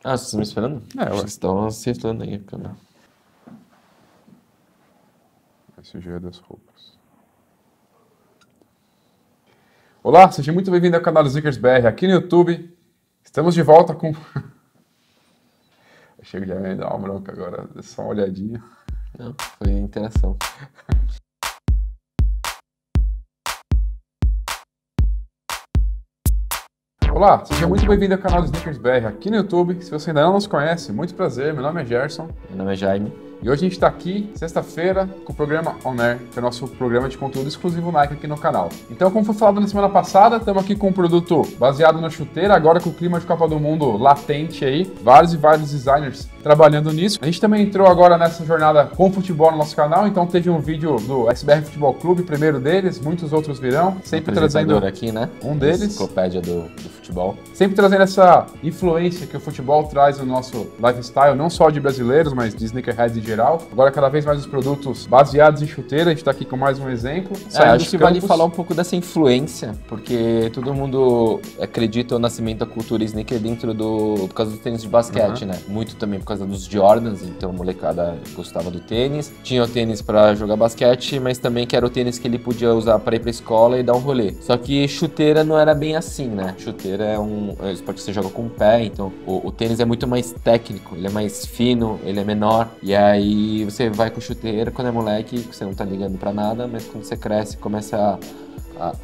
Ah, vocês estão me esperando? Vocês estão acertando aí a câmera. Esse jeito das roupas. Olá, seja muito bem-vindo ao canal do ZickersBR aqui no YouTube. Estamos de volta com... Chega de me dar uma bronca agora, só uma olhadinha. Não, foi interação. Olá, seja muito bem-vindo ao canal do ZickersBR aqui no YouTube. Se você ainda não nos conhece, muito prazer, meu nome é Gerson. Meu nome é Jaime. E hoje a gente está aqui, sexta-feira, com o programa On Air, que é o nosso programa de conteúdo exclusivo Nike aqui no canal. Então, como foi falado na semana passada, estamos aqui com um produto baseado na chuteira, agora com o clima de Copa do Mundo latente aí, vários e vários designers trabalhando nisso. A gente também entrou agora nessa jornada com futebol no nosso canal, então teve um vídeo do SBR Futebol Clube, primeiro deles, muitos outros virão, sempre trazendo aqui, né? Um deles. Enciclopédia do futebol. Sempre trazendo essa influência que o futebol traz no nosso lifestyle, não só de brasileiros, mas de sneakerheads em geral. Agora, cada vez mais os produtos baseados em chuteira, a gente está aqui com mais um exemplo. Acho que vale falar um pouco dessa influência, porque todo mundo acredita no nascimento da cultura sneaker por causa do tênis de basquete, né? Muito também por causa dos Jordans, então a molecada gostava do tênis. Tinha o tênis para jogar basquete, mas também que era o tênis que ele podia usar para ir para escola e dar um rolê. Só que chuteira não era bem assim, né? Chuteira é um esporte que você joga com o pé, então o tênis é muito mais técnico, ele é mais fino, ele é menor, e aí você vai com chuteira quando é moleque, você não tá ligando pra nada, mas quando você cresce, começa a...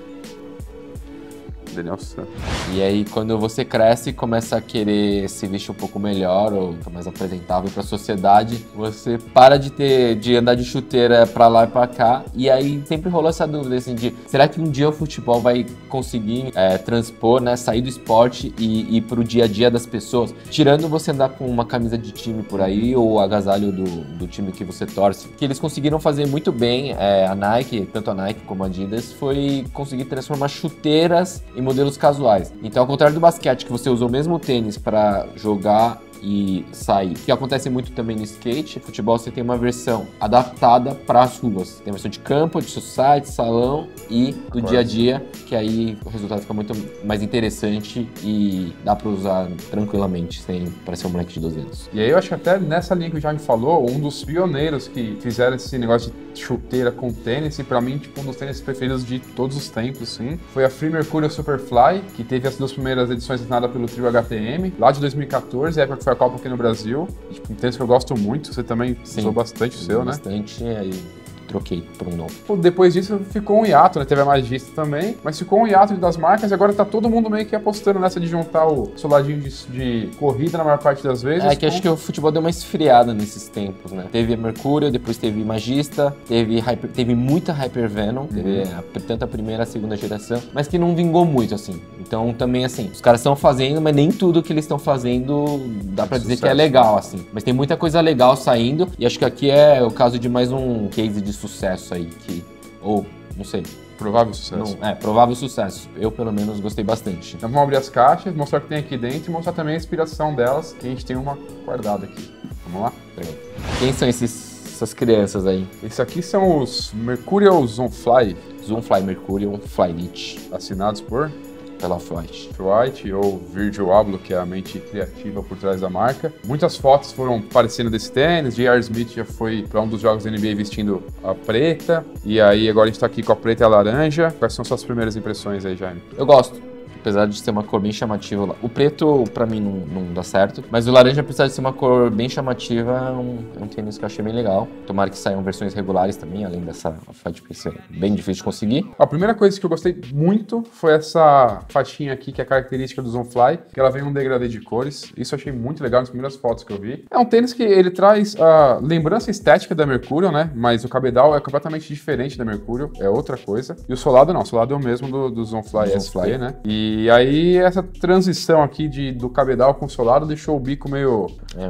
Daniel Santos. E aí, quando você cresce, começa a querer se vestir um pouco melhor ou ficar mais apresentável pra sociedade, você para de andar de chuteira pra lá e pra cá, e aí sempre rolou essa dúvida, assim, de será que um dia o futebol vai conseguir transpor, né, sair do esporte e ir pro dia a dia das pessoas? Tirando você andar com uma camisa de time por aí ou agasalho do time que você torce, que eles conseguiram fazer muito bem, a Nike, tanto a Nike como a Adidas, foi conseguir transformar chuteiras em modelos casuais. Então, ao contrário do basquete, que você usa o mesmo tênis para jogar e sair, que acontece muito também no skate, futebol você tem uma versão adaptada para as ruas. Tem a versão de campo, de society, salão e do dia a dia, que aí o resultado fica muito mais interessante e dá para usar tranquilamente, sem parecer um moleque de 12 anos. E aí eu acho que até nessa linha que o Jaime falou, um dos pioneiros que fizeram esse negócio de chuteira com tênis, e pra mim, tipo, um dos tênis preferidos de todos os tempos, sim, foi a Free Mercurial Superfly, que teve as duas primeiras edições assinadas pelo trio HTM, lá de 2014, época que foi a Copa aqui no Brasil. Tipo, um tênis que eu gosto muito, você também usou bastante o seu, né? Bastante, aí troquei por um novo. Depois disso ficou um hiato, né? Teve a Magista também, mas ficou um hiato das marcas e agora tá todo mundo meio que apostando nessa de juntar o soladinho de corrida na maior parte das vezes. Acho que o futebol deu uma esfriada nesses tempos, né? Teve a Mercurial, depois teve Magista, teve muita Hyper Venom, teve tanto a primeira e a segunda geração, mas que não vingou muito, assim. Então também, assim, os caras estão fazendo, mas nem tudo que eles estão fazendo dá pra dizer que é legal, assim. Mas tem muita coisa legal saindo e acho que aqui é o caso de mais um case de sucesso aí, ou não sei. Provável sucesso. Provável sucesso. Eu, pelo menos, gostei bastante. Então vamos abrir as caixas, mostrar o que tem aqui dentro e mostrar também a inspiração delas, que a gente tem uma guardada aqui. Vamos lá? Quem são essas crianças aí? Esses aqui são os Mercurial Zoomfly. Zoomfly Mercurial Flyknit. Assinados por... pela Off-White. Off-White ou Virgil Abloh, que é a mente criativa por trás da marca. Muitas fotos foram aparecendo desse tênis. J.R. Smith já foi para um dos jogos da NBA vestindo a preta. E aí agora a gente tá aqui com a preta e a laranja. Quais são suas primeiras impressões aí, Jaime? Eu gosto. Apesar de ser uma cor bem chamativa lá. O preto, pra mim, não dá certo. Mas o laranja, apesar de ser uma cor bem chamativa, é um tênis que eu achei bem legal. Tomara que saiam versões regulares também, além dessa Off-White, porque isso é bem difícil de conseguir. A primeira coisa que eu gostei muito foi essa faixinha aqui, que é a característica do Zoomfly, que ela vem um degradê de cores. Isso eu achei muito legal nas primeiras fotos que eu vi. É um tênis que ele traz a lembrança estética da Mercurial, né? Mas o cabedal é completamente diferente da Mercurial, é outra coisa. E o solado não, o solado é o mesmo do Zoomfly SP, né? E aí essa transição aqui do cabedal com o solado deixou o bico meio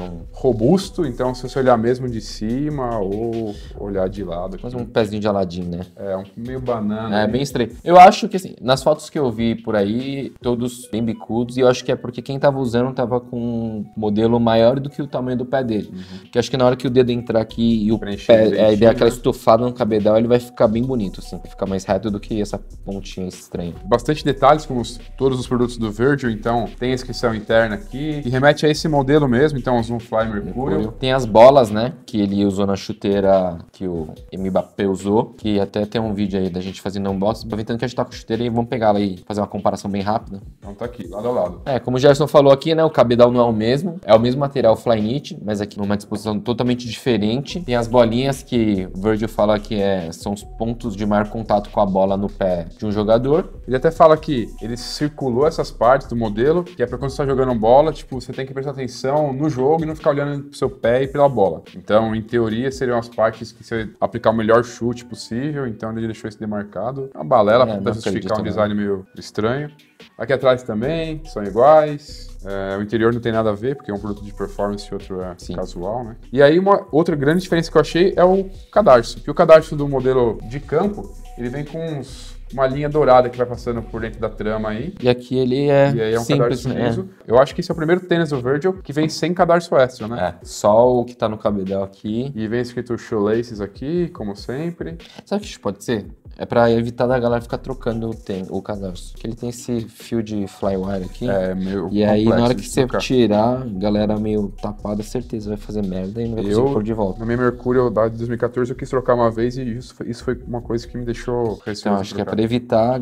robusto, então se você olhar mesmo de cima ou olhar de lado... Quase um pezinho de Aladdin, né? Meio banana. Bem estranho. Eu acho que, assim, nas fotos que eu vi por aí, todos bem bicudos, e eu acho que é porque quem tava usando tava com um modelo maior do que o tamanho do pé dele. Que acho que na hora que o dedo entrar aqui e o pé der aquela estofada no cabedal, ele vai ficar bem bonito, assim. Ficar mais reto do que essa pontinha estranha. Bastante detalhes, como todos os produtos do Virgil, então tem a inscrição interna aqui, e remete a esse modelo mesmo, então o Zoomfly Mercurial. Tem as bolas, né, que ele usou na chuteira que o Mbappé usou, que até tem um vídeo aí da gente fazendo unboxing, aproveitando que a gente tá com a chuteira e vamos pegar ela e fazer uma comparação bem rápida. Então tá aqui, lado a lado. Como o Gerson falou aqui, né, o cabedal não é o mesmo material Flyknit, mas aqui numa disposição totalmente diferente. Tem as bolinhas que o Virgil fala que são os pontos de maior contato com a bola no pé de um jogador. Ele até fala que ele circulou essas partes do modelo, que é pra quando você tá jogando bola, tipo, você tem que prestar atenção no jogo e não ficar olhando pro seu pé e pela bola. Então, em teoria, seriam as partes que você aplicar o melhor chute possível, então ele deixou isso demarcado. Uma balela pra justificar um design meio estranho. Aqui atrás também, são iguais. O interior não tem nada a ver, porque é um produto de performance e outro é casual, né? E aí, uma outra grande diferença que eu achei é o cadarço. Que o cadarço do modelo de campo, ele vem com uma linha dourada que vai passando por dentro da trama aí. E aqui ele é E aí é um simples, cadarço liso. Eu acho que esse é o primeiro tênis do Virgil que vem sem cadarço extra, né? Só o que tá no cabedal aqui. E vem escrito shoelaces aqui, como sempre. Sabe o que isso pode ser? É pra evitar da galera ficar trocando o cadarço. Porque ele tem esse fio de flywire aqui. Meio E aí, na hora que você trocar. tirar, galera meio tapada, certeza vai fazer merda e não vai conseguir pôr de volta. Na minha Mercurial da de 2014 eu quis trocar uma vez e isso foi uma coisa que me deixou receoso. Então, acho que é pra evitar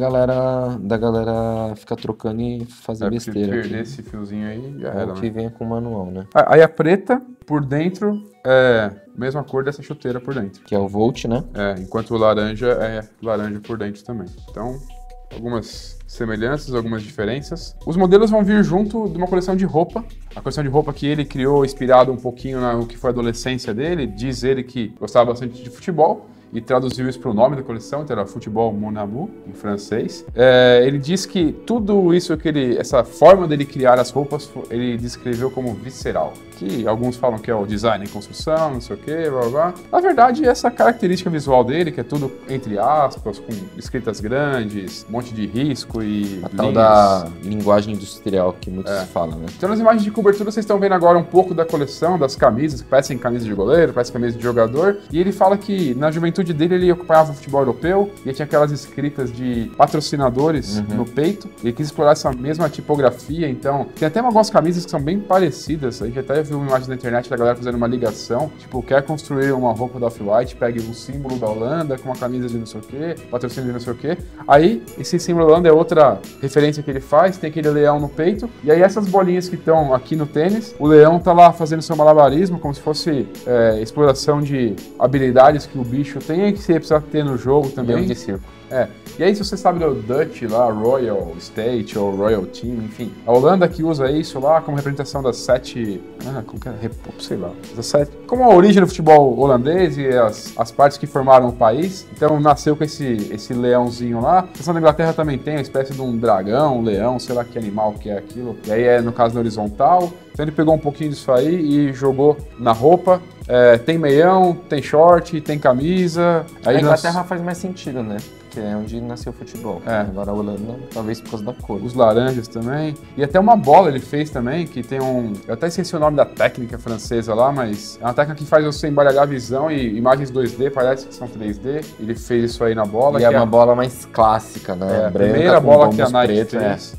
da galera ficar trocando e fazer besteira. Se perder aqui. esse fiozinho aí, já Ou era, que né? venha com manual, né? Aí a preta, por dentro, é mesma cor dessa chuteira por dentro. Que é o Volt, né? Enquanto o laranja é laranja por dentro também. Então, algumas semelhanças, algumas diferenças. Os modelos vão vir junto de uma coleção de roupa. A coleção de roupa que ele criou, inspirado um pouquinho no que foi a adolescência dele. Diz ele que gostava bastante de futebol e traduziu isso para o nome da coleção, então era Futebol Mon Amour, em francês. Ele diz que tudo isso essa forma dele criar as roupas, ele descreveu como visceral. Que alguns falam que é o design em construção, não sei o que, blá blá blá. Na verdade, essa característica visual dele, que é tudo entre aspas, com escritas grandes, um monte de risco e A tal da linguagem industrial que muitos falam, né? Então, nas imagens de cobertura, vocês estão vendo agora um pouco da coleção, das camisas, que parecem camisas de goleiro, parecem camisas de jogador. E ele fala que na juventude dele ele acompanhava o futebol europeu e tinha aquelas escritas de patrocinadores no peito. Ele quis explorar essa mesma tipografia, então tem até algumas camisas que são bem parecidas. A gente até viu uma imagem na internet da galera fazendo uma ligação, tipo, quer construir uma roupa da Off-White, pegue um símbolo da Holanda com uma camisa de não sei o que, patrocínio de não sei o que. Aí, esse símbolo da Holanda é outra referência que ele faz, tem aquele leão no peito, e aí essas bolinhas que estão aqui no tênis, o leão tá lá fazendo seu malabarismo, como se fosse exploração de habilidades que o bicho tem e que você precisa ter no jogo também. Leão de circo. E aí, se você sabe do Dutch lá, Royal State ou Royal Team, enfim, a Holanda que usa isso lá como representação das 7... como que é? Sei lá. Das 7... Como a origem do futebol holandês e as partes que formaram o país. Então, nasceu com esse leãozinho lá. A questão da Inglaterra também tem uma espécie de um dragão, um leão, sei lá que animal que é aquilo. E aí no caso, na horizontal. Então, ele pegou um pouquinho disso aí e jogou na roupa. Tem meião, tem short, tem camisa. Aí a Inglaterra faz mais sentido, né? Que é onde nasceu o futebol. Agora a Holanda, talvez por causa da cor. Os laranjas também. E até uma bola ele fez também, que tem eu até esqueci o nome da técnica francesa lá, mas é uma técnica que faz você embaralhar a visão e imagens 2D, parece que são 3D. Ele fez isso aí na bola. E é uma bola mais clássica, né? A primeira bola que a Nike preto, fez,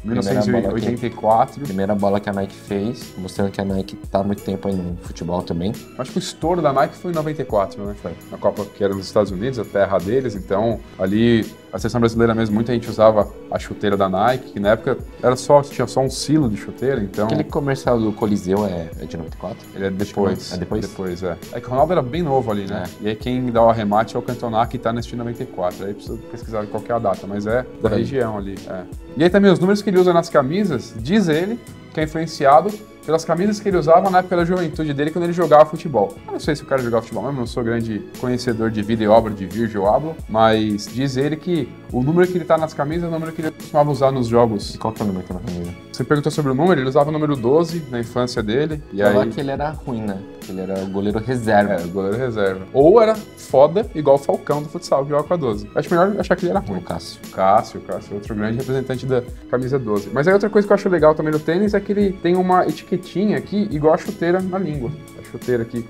1984. Primeira bola que a Nike fez, mostrando que a Nike tá há muito tempo aí no futebol também. Acho que o estouro da Nike foi em 94, né? Foi na Copa que era nos Estados Unidos, a terra deles, então ali a seleção brasileira mesmo, muita gente usava a chuteira da Nike, que na época tinha só um silo de chuteira, então... Aquele comercial do Coliseu é de 94? Ele é depois. É depois? Depois, é. É que o Ronaldo era bem novo ali, né? E aí quem dá o arremate é o Cantona, que tá nesse de 94. Aí precisa pesquisar qual que é a data, mas é da região ali. E aí também os números que ele usa nas camisas, diz ele, que é influenciado pelas camisas que ele usava na época da juventude dele, quando ele jogava futebol. Eu não sei se o cara jogava futebol mesmo, não sou grande conhecedor de vida e obra de Virgil Abloh, mas diz ele que o número que ele tá nas camisas é o número que ele costumava usar nos jogos. E qual que é o número que tá na camisa? Você perguntou sobre o número, ele usava o número 12 na infância dele. E aí... aí que ele era ruim, né? Ele era o goleiro reserva. O goleiro reserva. Ou era foda, igual o Falcão do futsal, que joga com a 12. Acho melhor achar que ele era ruim. O Cássio. Cássio, outro grande representante da camisa 12. Mas aí outra coisa que eu acho legal também no tênis é que ele tem uma etiquetinha aqui, igual a chuteira na língua. A chuteira aqui com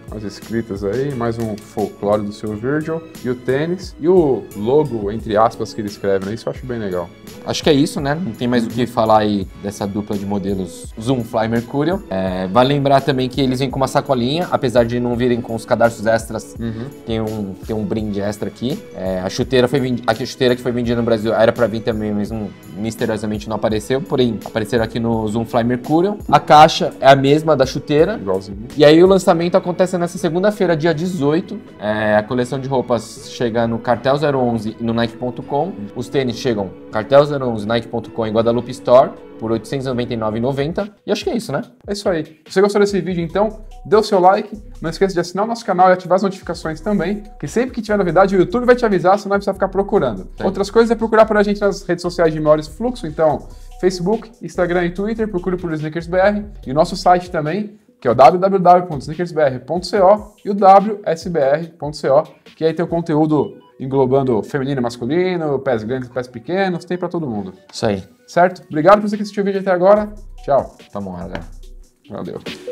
As escritas aí, mais um folclore do seu Virgil, e o tênis, e o logo, entre aspas, que ele escreve, né? Isso eu acho bem legal. Acho que é isso, né? Não tem mais o que falar aí dessa dupla de modelos Zoomfly Mercurial. Vale lembrar também que eles vêm com uma sacolinha, apesar de não virem com os cadarços extras, tem um brinde extra aqui. A chuteira que foi vendida no Brasil era pra vir também, mas misteriosamente não apareceu, porém apareceram aqui no Zoomfly Mercurial. A caixa é a mesma da chuteira. Igualzinho. E aí o lançamento acontece nessa segunda-feira, dia 18. A coleção de roupas chega no Cartel 011 e no Nike.com. Os tênis chegam Cartel 011, Nike.com e Guadalupe Store por R$ 899,90. E acho que é isso, né? É isso aí. Se você gostou desse vídeo, então, dê o seu like. Não esqueça de assinar o nosso canal e ativar as notificações também, que sempre que tiver novidade, o YouTube vai te avisar, você não vai precisar ficar procurando. Sim. Outras coisas é procurar por a gente nas redes sociais de maiores fluxo, então, Facebook, Instagram e Twitter, procure por SneakersBR. E o nosso site também, que é o www.sneakersbr.co e o wsbr.co, que aí tem o conteúdo englobando feminino e masculino, pés grandes e pés pequenos, tem pra todo mundo. Isso aí. Certo? Obrigado por você que assistiu o vídeo até agora. Tchau. Tá bom, galera. Valeu.